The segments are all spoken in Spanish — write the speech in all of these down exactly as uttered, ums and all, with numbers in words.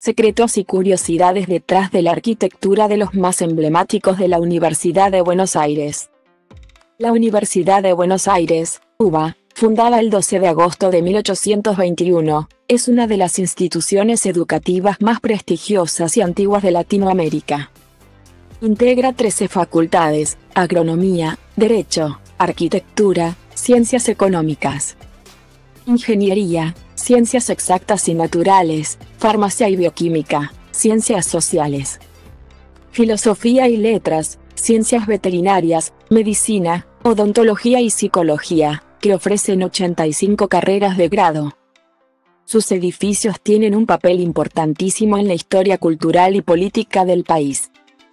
secretos y curiosidades detrás de la arquitectura de los más emblemáticos de la Universidad de Buenos Aires. La Universidad de Buenos Aires, U B A, fundada el doce de agosto de mil ochocientos veintiuno, es una de las instituciones educativas más prestigiosas y antiguas de Latinoamérica. Integra trece facultades: Agronomía, Derecho, Arquitectura, Ciencias Económicas, Ingeniería, Ciencias Exactas y Naturales, Farmacia y Bioquímica, Ciencias Sociales, Filosofía y Letras, Ciencias Veterinarias, Medicina, Odontología y Psicología, que ofrecen ochenta y cinco carreras de grado. Sus edificios tienen un papel importantísimo en la historia cultural y política del país.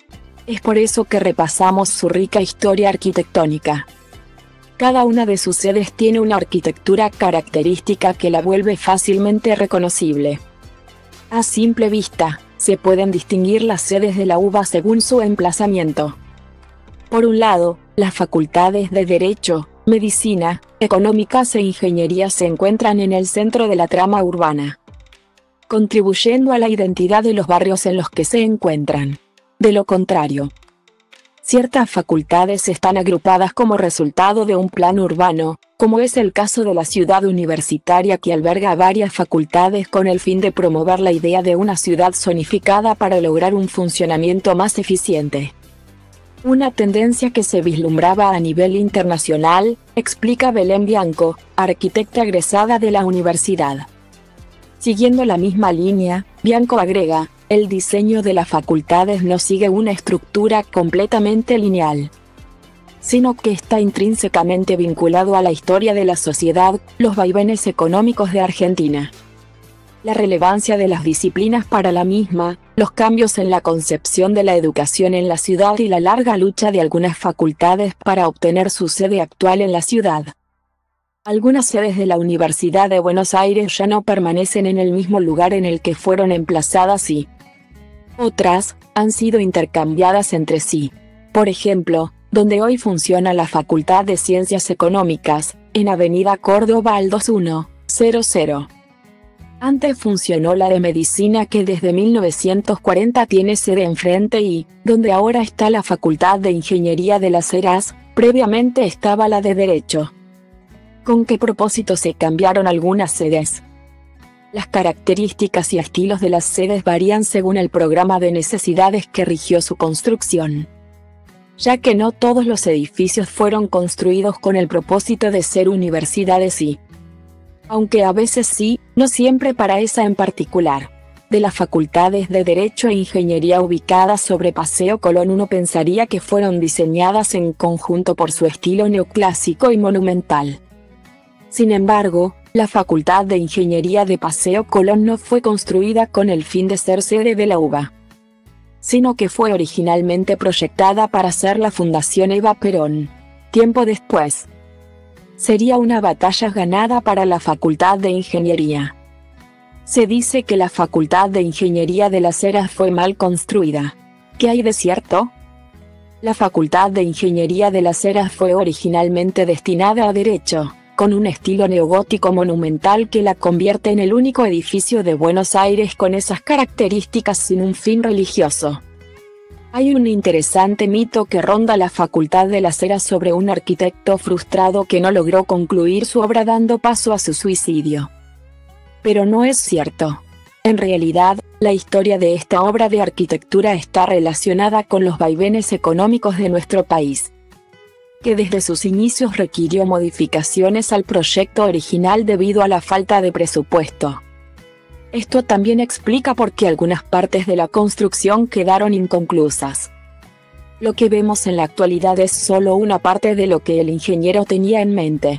Es por eso que repasamos su rica historia arquitectónica. Cada una de sus sedes tiene una arquitectura característica que la vuelve fácilmente reconocible. A simple vista, se pueden distinguir las sedes de la U B A según su emplazamiento. Por un lado, las facultades de Derecho, Medicina, Económicas e Ingeniería se encuentran en el centro de la trama urbana, contribuyendo a la identidad de los barrios en los que se encuentran. De lo contrario, ciertas facultades están agrupadas como resultado de un plan urbano, como es el caso de la ciudad universitaria, que alberga varias facultades con el fin de promover la idea de una ciudad zonificada para lograr un funcionamiento más eficiente. Una tendencia que se vislumbraba a nivel internacional, explica Belén Bianco, arquitecta egresada de la universidad. Siguiendo la misma línea, Bianco agrega: el diseño de las facultades no sigue una estructura completamente lineal, sino que está intrínsecamente vinculado a la historia de la sociedad, los vaivenes económicos de Argentina, la relevancia de las disciplinas para la misma, los cambios en la concepción de la educación en la ciudad y la larga lucha de algunas facultades para obtener su sede actual en la ciudad. Algunas sedes de la Universidad de Buenos Aires ya no permanecen en el mismo lugar en el que fueron emplazadas y otras han sido intercambiadas entre sí. Por ejemplo, donde hoy funciona la Facultad de Ciencias Económicas, en Avenida Córdoba al dos mil cero. Antes funcionó la de Medicina, que desde mil novecientos cuarenta tiene sede enfrente, y donde ahora está la Facultad de Ingeniería de Las Heras, previamente estaba la de Derecho. ¿Con qué propósito se cambiaron algunas sedes? Las características y estilos de las sedes varían según el programa de necesidades que rigió su construcción, ya que no todos los edificios fueron construidos con el propósito de ser universidades y, aunque a veces sí, no siempre para esa en particular. De las facultades de Derecho e Ingeniería ubicadas sobre Paseo Colón, uno pensaría que fueron diseñadas en conjunto por su estilo neoclásico y monumental. Sin embargo, la Facultad de Ingeniería de Paseo Colón no fue construida con el fin de ser sede de la U B A, sino que fue originalmente proyectada para ser la Fundación Eva Perón. Tiempo después, sería una batalla ganada para la Facultad de Ingeniería. Se dice que la Facultad de Ingeniería de Las Heras fue mal construida. ¿Qué hay de cierto? La Facultad de Ingeniería de Las Heras fue originalmente destinada a Derecho, con un estilo neogótico monumental que la convierte en el único edificio de Buenos Aires con esas características sin un fin religioso. Hay un interesante mito que ronda la Facultad de Las Heras sobre un arquitecto frustrado que no logró concluir su obra, dando paso a su suicidio. Pero no es cierto. En realidad, la historia de esta obra de arquitectura está relacionada con los vaivenes económicos de nuestro país, que desde sus inicios requirió modificaciones al proyecto original debido a la falta de presupuesto. Esto también explica por qué algunas partes de la construcción quedaron inconclusas. Lo que vemos en la actualidad es solo una parte de lo que el ingeniero tenía en mente.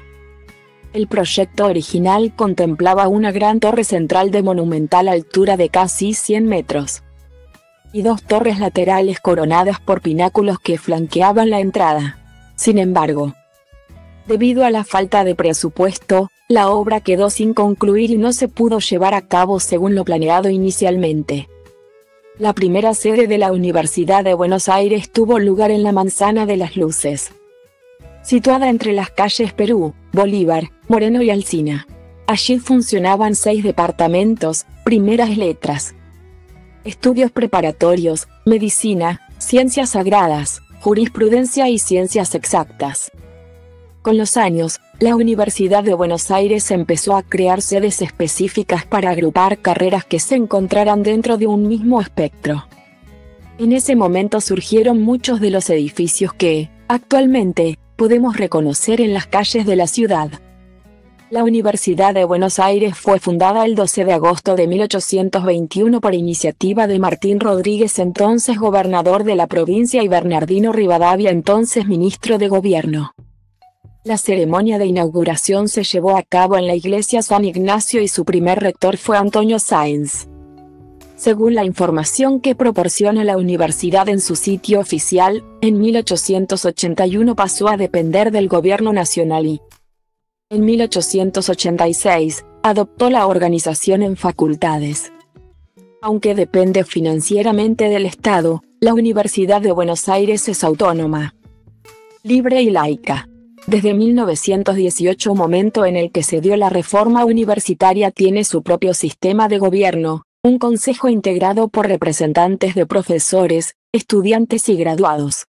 El proyecto original contemplaba una gran torre central de monumental altura de casi cien metros, y dos torres laterales coronadas por pináculos que flanqueaban la entrada. Sin embargo, debido a la falta de presupuesto, la obra quedó sin concluir y no se pudo llevar a cabo según lo planeado inicialmente. La primera sede de la Universidad de Buenos Aires tuvo lugar en la Manzana de las Luces, situada entre las calles Perú, Bolívar, Moreno y Alsina. Allí funcionaban seis departamentos, primeras letras, estudios preparatorios, medicina, ciencias sagradas, jurisprudencia y ciencias exactas. Con los años, la Universidad de Buenos Aires empezó a crear sedes específicas para agrupar carreras que se encontraran dentro de un mismo espectro. En ese momento surgieron muchos de los edificios que, actualmente, podemos reconocer en las calles de la ciudad. La Universidad de Buenos Aires fue fundada el doce de agosto de mil ochocientos veintiuno por iniciativa de Martín Rodríguez, entonces gobernador de la provincia, y Bernardino Rivadavia, entonces ministro de Gobierno. La ceremonia de inauguración se llevó a cabo en la iglesia San Ignacio y su primer rector fue Antonio Sáenz. Según la información que proporciona la universidad en su sitio oficial, en mil ochocientos ochenta y uno pasó a depender del gobierno nacional y, en mil ochocientos ochenta y seis, adoptó la organización en facultades. Aunque depende financieramente del Estado, la Universidad de Buenos Aires es autónoma, libre y laica. Desde mil novecientos dieciocho, momento en el que se dio la reforma universitaria, tiene su propio sistema de gobierno, un consejo integrado por representantes de profesores, estudiantes y graduados.